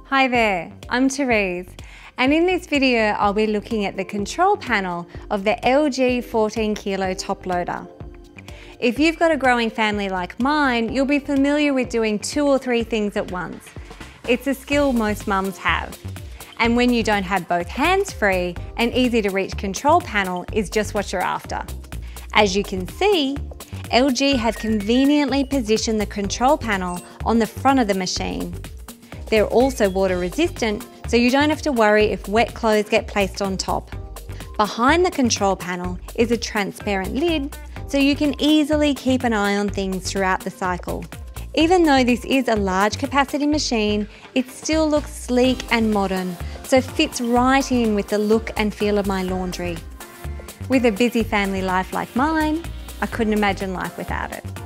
Hi there, I'm Therese, and in this video I'll be looking at the control panel of the LG 14 kilo top loader. If you've got a growing family like mine, you'll be familiar with doing 2 or 3 things at once. It's a skill most mums have. And when you don't have both hands free, an easy to reach control panel is just what you're after. As you can see, LG have conveniently positioned the control panel on the front of the machine. They're also water resistant, so you don't have to worry if wet clothes get placed on top. Behind the control panel is a transparent lid, so you can easily keep an eye on things throughout the cycle. Even though this is a large capacity machine, it still looks sleek and modern, so fits right in with the look and feel of my laundry. With a busy family life like mine, I couldn't imagine life without it.